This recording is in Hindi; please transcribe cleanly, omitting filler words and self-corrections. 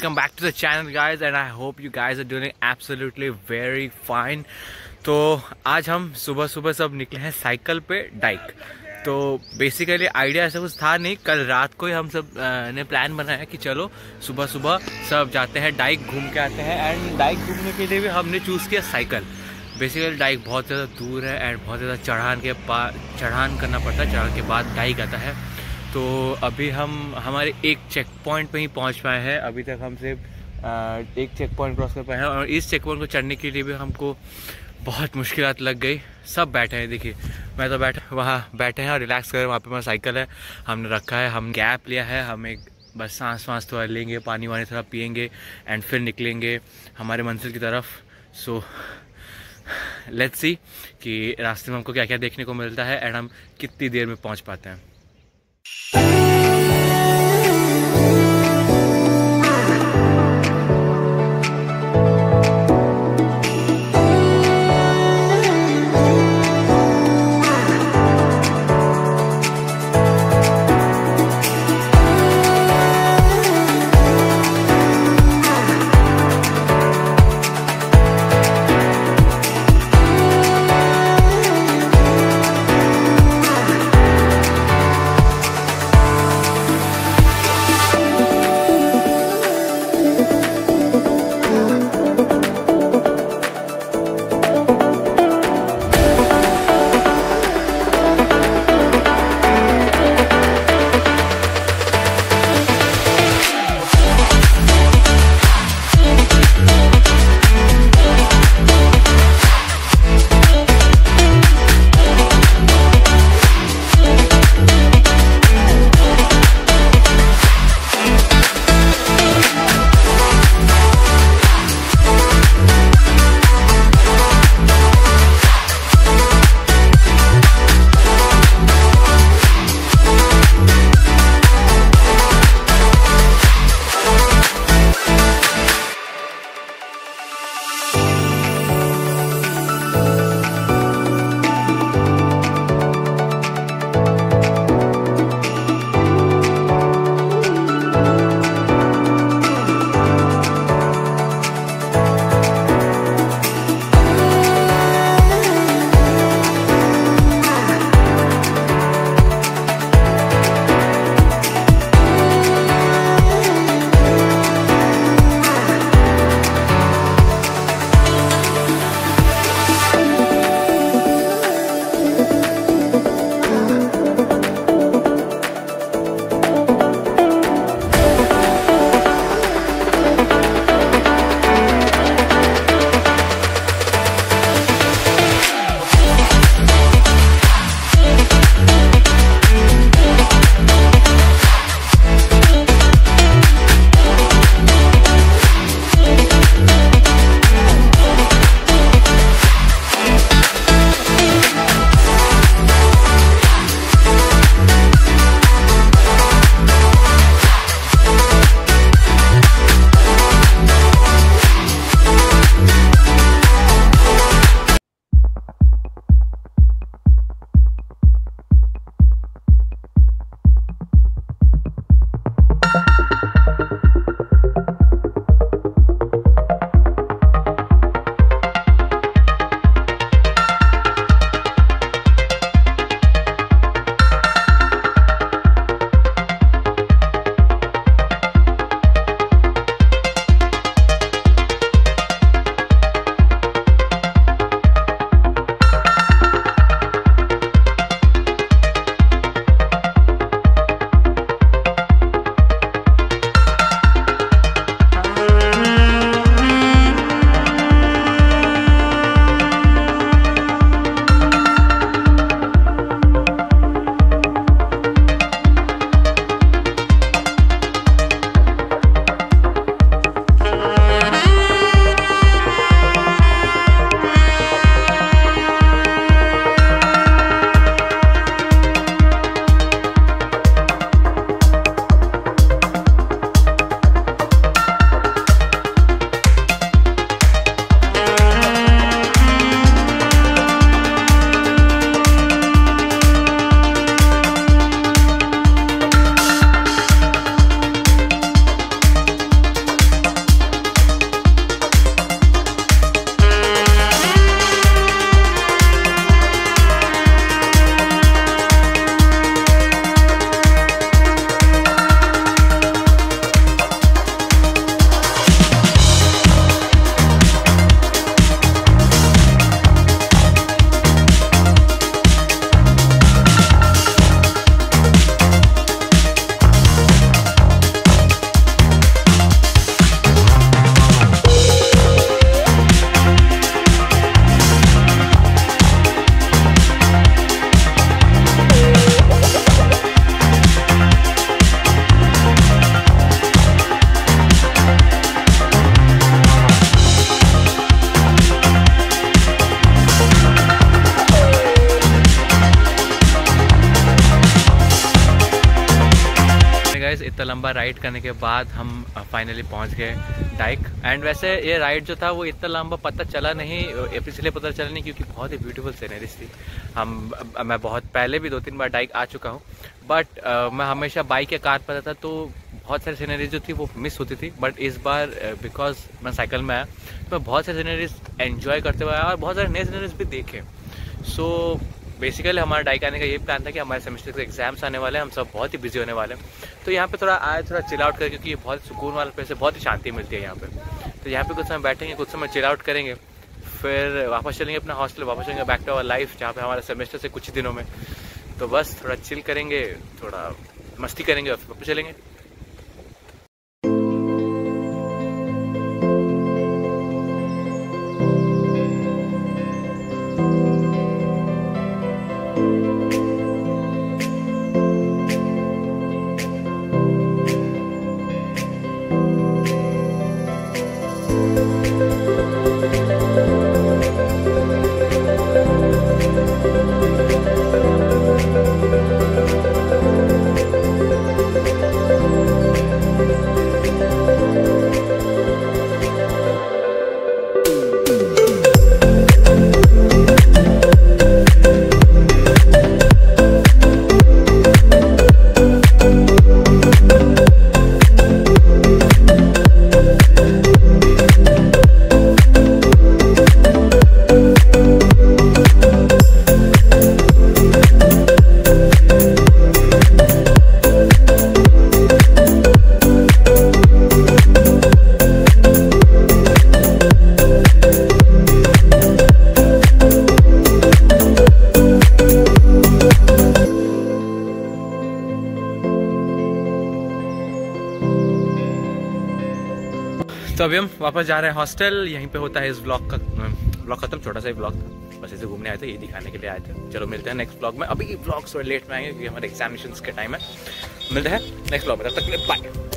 welcome back to the channel guys and I hope you guys are doing absolutely very fine। तो आज हम सुबह सुबह सब निकले हैं साइकिल पे डाइक। तो बेसिकली आइडिया ऐसा कुछ था नहीं, कल रात को ही हम सब ने प्लान बनाया कि चलो सुबह सुबह सब जाते हैं डाइक घूम के आते हैं। एंड डाइक घूमने के लिए भी हमने चूज़ किया साइकिल। बेसिकली डाइक बहुत ज़्यादा दूर है एंड बहुत ज़्यादा चढ़ान करना पड़ता है, चढ़ान के बाद डाइक आता है। तो अभी हम हमारे एक चेक पॉइंट पे ही पहुंच पाए हैं। अभी तक हम सिर्फ एक चेक पॉइंट क्रॉस कर पाए हैं और इस चेक पॉइंट को चढ़ने के लिए भी हमको बहुत मुश्किलात लग गई। सब बैठे हैं, देखिए मैं तो वहाँ बैठे हैं और रिलैक्स कर रहे हैं। वहाँ पे हमारा साइकिल है, हमने रखा है, हम गैप लिया है, हम एक बस सांस थोड़ा लेंगे, पानी वानी थोड़ा पियेंगे एंड फिर निकलेंगे हमारे मंजिल की तरफ। सो लेट्स सी कि रास्ते में हमको क्या क्या देखने को मिलता है एंड हम कितनी देर में पहुँच पाते हैं। इतना लंबा राइड करने के बाद हम फाइनली पहुंच गए डाइक। एंड वैसे ये राइड जो था वो इतना लंबा पता चला नहीं, इसलिए पता चला नहीं क्योंकि बहुत ही ब्यूटीफुल सीनरीज थी। मैं बहुत पहले भी 2-3 बार डाइक आ चुका हूँ, बट मैं हमेशा बाइक या कार पर था तो बहुत सारी सीनरीज जो थी वो मिस होती थी। बट इस बार बिकॉज मैं साइकिल में आया तो मैं बहुत सारी सीनरीज एंजॉय करते हुए आया और बहुत सारे नए सीनरीज भी देखे। सो बेसिकली हमारा डाइक आने का ये प्लान था कि हमारे सेमेस्टर के एग्जाम्स आने वाले हैं, हम सब बहुत ही बिजी होने वाले हैं, तो यहाँ पे थोड़ा आए, थोड़ा चिल आउट करें, क्योंकि ये बहुत सुकून वाला प्लेस है, बहुत ही शांति मिलती है यहाँ पे। तो यहाँ पे कुछ समय बैठेंगे, कुछ समय चिल आउट करेंगे, फिर वापस चलेंगे अपना हॉस्टल, वापस चलेंगे बैक टू आवर लाइफ जहाँ पे हमारे सेमेस्टर से कुछ दिनों में। तो बस थोड़ा चिल करेंगे, थोड़ा मस्ती करेंगे और फिर वापस चलेंगे। तो अभी हम वापस जा रहे हैं हॉस्टल। यहीं पे होता है इस ब्लॉग खत्म। छोटा सा ही ब्लॉग था, बस इसे घूमने आए थे, ये दिखाने के लिए आए थे। चलो मिलते हैं नेक्स्ट ब्लॉग में। अभी ब्लॉग थोड़ा लेट में आएंगे क्योंकि हमारे एग्जामिनेशंस के टाइम है। मिलते हैं नेक्स्ट ब्लॉग में, तब तक के लिए बाय।